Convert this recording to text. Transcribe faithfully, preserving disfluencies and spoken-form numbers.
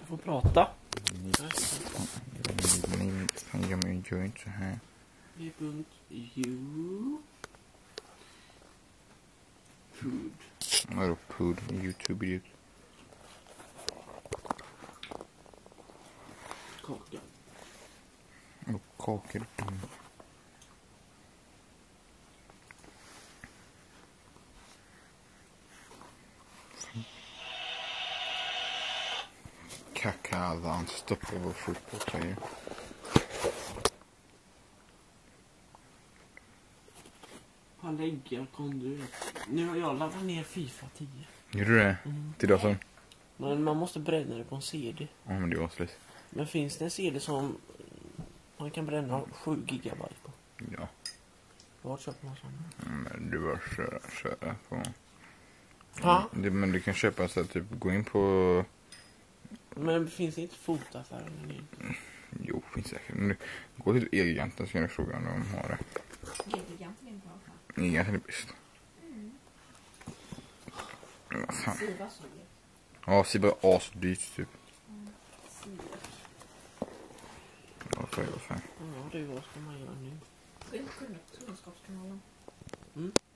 får prata. Fan, jag gör inte så här. You. Food. Vadå food? YouTube ut. Kaka. Och kakor. Mm. Kakavan stoppar vår fotbollsplayer. Har läggar kom du. Nu har jag laddat ner FIFA tio. Gjorde du det? Mm. Till datorn? Men man måste bränna det på en C D. Ja, men det var slut. Men finns det en C D som man kan bränna sju gigabyte på? Ja. Var köper man sån? Men du bara köra, köra på. Ja. Det, men du kan köpa så att typ gå in på. Men finns det inte fotaffärer? Jo, finns säkert. Men du, gå till Elgiganten så kan du fråga om de har det. Elgiganten är en bra affär. Elgiganten är bäst. Mm. Men vad fan. Siva så dyrt. Ja, Siva är asdyrt typ. Mm. Siva. Varför, vad fan. Ja, det är vad ska man göra nu? Gå in på kunskapskanalen. Mm.